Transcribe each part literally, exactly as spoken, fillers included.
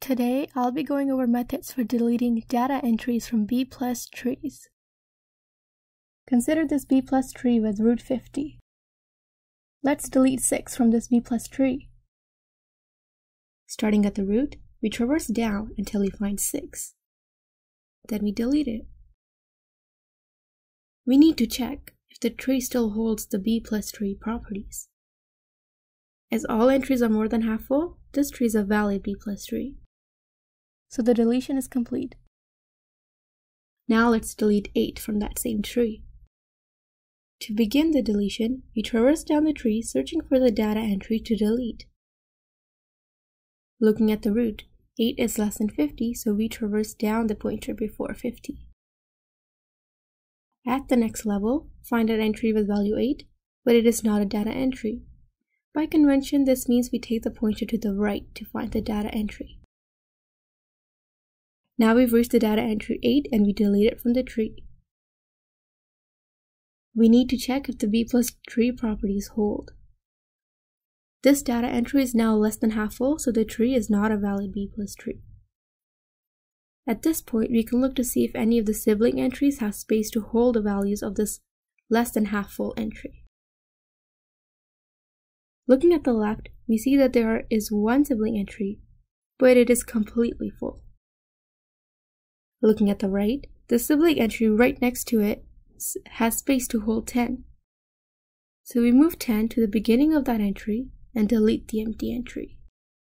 Today, I'll be going over methods for deleting data entries from B plus trees. Consider this B plus tree with root fifty. Let's delete six from this B plus tree. Starting at the root, we traverse down until we find six. Then we delete it. We need to check if the tree still holds the B plus tree properties. As all entries are more than half full, this tree is a valid B plus tree. So the deletion is complete. Now let's delete eight from that same tree. To begin the deletion, we traverse down the tree searching for the data entry to delete. Looking at the root, eight is less than fifty, so we traverse down the pointer before fifty. At the next level, find an entry with value eight, but it is not a data entry. By convention, this means we take the pointer to the right to find the data entry. Now we've reached the data entry eight and we delete it from the tree. We need to check if the B plus tree properties hold. This data entry is now less than half full, so the tree is not a valid B plus tree. At this point, we can look to see if any of the sibling entries have space to hold the values of this less than half full entry. Looking at the left, we see that there is one sibling entry, but it is completely full. Looking at the right, the sibling entry right next to it has space to hold ten. So we move ten to the beginning of that entry and delete the empty entry.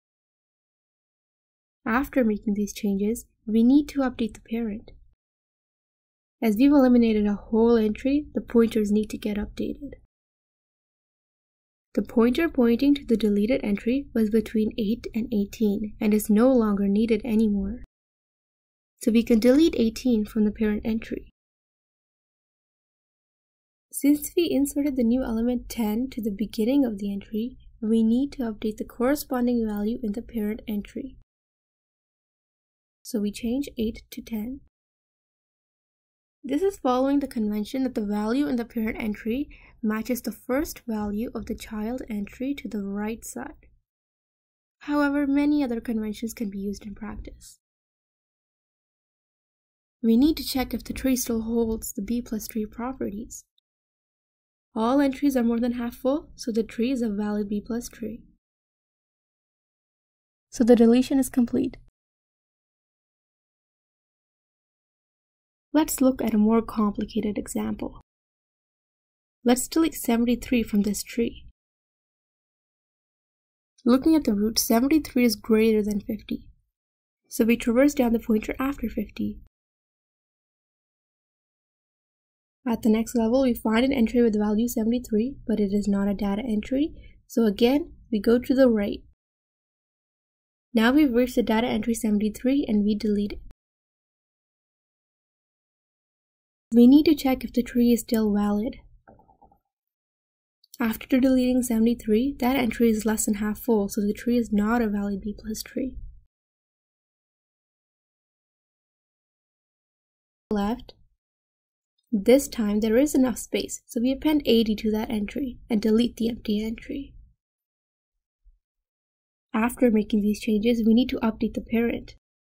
After making these changes, we need to update the parent. As we've eliminated a whole entry, the pointers need to get updated. The pointer pointing to the deleted entry was between eight and eighteen and is no longer needed anymore. So we can delete eighteen from the parent entry. Since we inserted the new element ten to the beginning of the entry, we need to update the corresponding value in the parent entry. So we change eight to ten. This is following the convention that the value in the parent entry matches the first value of the child entry to the right side. However, many other conventions can be used in practice. We need to check if the tree still holds the B plus tree properties. All entries are more than half full, so the tree is a valid B plus tree. So the deletion is complete. Let's look at a more complicated example. Let's delete seventy-three from this tree. Looking at the root, seventy-three is greater than fifty, so we traverse down the pointer after fifty. At the next level, we find an entry with value seventy-three, but it is not a data entry, so again, we go to the right. Now we've reached the data entry seventy-three and we delete it. We need to check if the tree is still valid. After deleting seventy-three, that entry is less than half full, so the tree is not a valid B plus tree. Left. This time there is enough space, so we append eighty to that entry and delete the empty entry. After making these changes, we need to update the parent.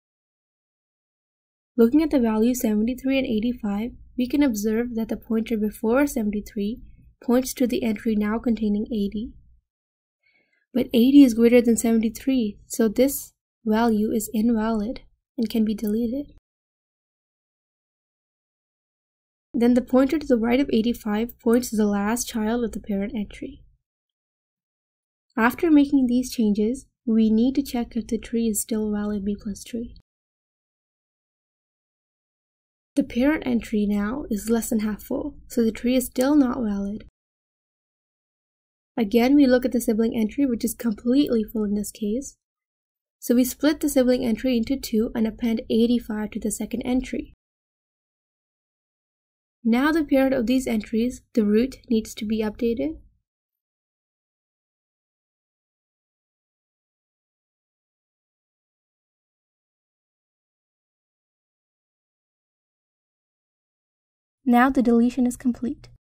Looking at the values seventy-three and eighty-five, we can observe that the pointer before seventy-three points to the entry now containing eighty. But eighty is greater than seventy-three, so this value is invalid and can be deleted. Then the pointer to the right of eighty-five points to the last child of the parent entry. After making these changes, we need to check if the tree is still a valid B plus tree. The parent entry now is less than half full, so the tree is still not valid. Again, we look at the sibling entry, which is completely full in this case. So we split the sibling entry into two and append eighty-five to the second entry. Now the parent of these entries, the root, needs to be updated. Now the deletion is complete.